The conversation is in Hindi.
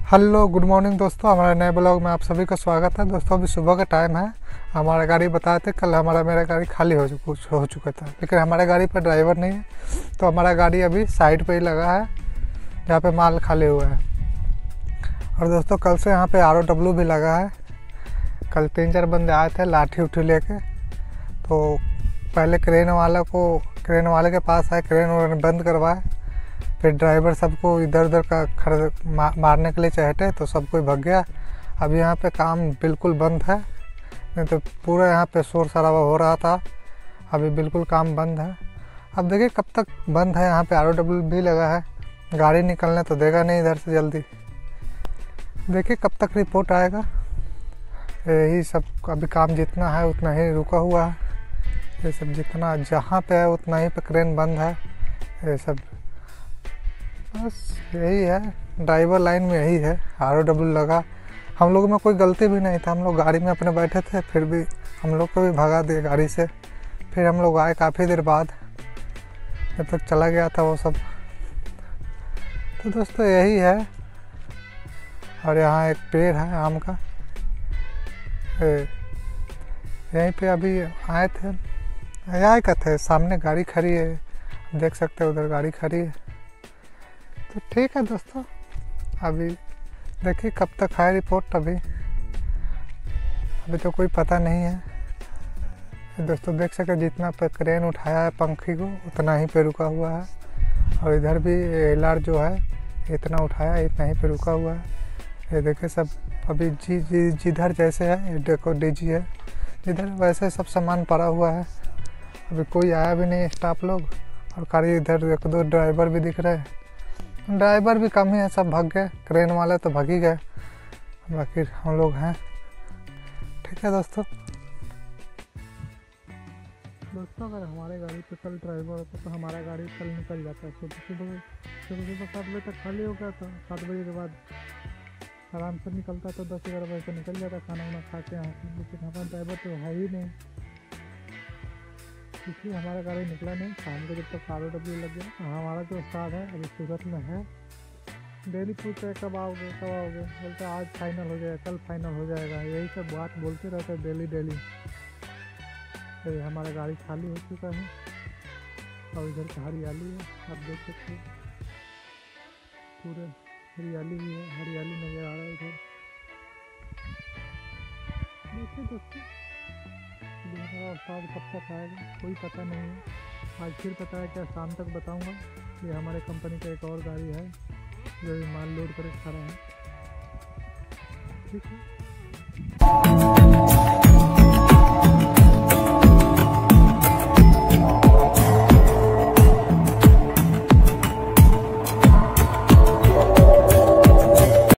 हेलो गुड मॉर्निंग दोस्तों, हमारे नए ब्लॉग में आप सभी का स्वागत है। दोस्तों अभी सुबह का टाइम है। हमारा गाड़ी बताए थे कल मेरा गाड़ी खाली हो चुका था, लेकिन हमारे गाड़ी पर ड्राइवर नहीं है, तो हमारा गाड़ी अभी साइड पे ही लगा है जहाँ पे माल खाली हुआ है। और दोस्तों कल से यहाँ पे ROW भी लगा है। कल 3-4 बंदे आए थे लाठी उठी लेके, तो पहले क्रेन वाले के पास आए, क्रेन उन्होंने बंद करवाए, फिर ड्राइवर सबको इधर उधर का मारने के लिए चहटे तो सब कोई भग गया। अभी यहाँ पे काम बिल्कुल बंद है, नहीं तो पूरा यहाँ पे शोर शराबा हो रहा था। अभी बिल्कुल काम बंद है। अब देखिए कब तक बंद है। यहाँ पे ROW भी लगा है, गाड़ी निकलने तो देगा नहीं इधर से जल्दी। देखिए कब तक रिपोर्ट आएगा। यही सब अभी काम जितना है उतना ही रुका हुआ है। ये सब जितना जहाँ पे है उतना ही पे क्रेन बंद है। ये सब बस यही है, ड्राइवर लाइन में यही है। ROW लगा, हम लोगों में कोई गलती भी नहीं था। हम लोग गाड़ी में अपने बैठे थे, फिर भी हम लोग को भी भगा दिए गाड़ी से। फिर हम लोग आए काफ़ी देर बाद, जब तक चला गया था वो सब। तो दोस्तों यही है। और यहाँ एक पेड़ है आम का, यहीं पे अभी आए थे। आए का थे, सामने गाड़ी खड़ी है, देख सकते हैं उधर गाड़ी खड़ी है। तो ठीक है दोस्तों, अभी देखिए कब तक है रिपोर्ट। अभी तो कोई पता नहीं है। दोस्तों देख सकते जितना पे क्रेन उठाया है पंखी को उतना ही पे रुका हुआ है। और इधर भी LR जो है इतना उठाया इतना ही पे रुका हुआ है। ये देखिए सब अभी जिधर जैसे है, ये देखो DG है जिधर वैसे सब सामान पड़ा हुआ है। अभी कोई आया भी नहीं स्टाफ लोग। और खाली इधर 1-2 ड्राइवर भी दिख रहे हैं। ड्राइवर भी कम ही है, सब भाग गए। क्रेन वाले तो भाग ही गए, बाकी हम लोग हैं। ठीक है दोस्तों अगर हमारे गाड़ी पे कल ड्राइवर होता तो हमारा गाड़ी कल निकल जाता। सुबह 7 बजे तक खाली हो गया था। 7 बजे के बाद आराम से निकलता तो 10-11 बजे से निकल जाता खाना वाना खा के यहाँ से। लेकिन हमारा ड्राइवर तो है ही नहीं, इसलिए हमारा गाड़ी निकला नहीं। शाम को जब तक ROW लग गया। हमारा जो स्टाफ है अभी सूरत में है। डेली पूछते हैं कब आओगे। बोलते आज फाइनल हो जाएगा, कल फाइनल हो जाएगा, यही सब बात बोलते रहते हैं डेली। तो हमारा गाड़ी खाली हो चुका है और इधर का हरियाली है, आप देख सकते हैं पूरे हरियाली ही है, हरियाली नज़र आ रहा है इधर। देखिए दोस्तों हमारा उत्पाद कब तक आएगा कोई पता नहीं है। आज फिर पता है क्या, शाम तक बताऊंगा। ये हमारे कंपनी का एक और गाड़ी है जो माल लोड करके खड़ा है। ठीक है।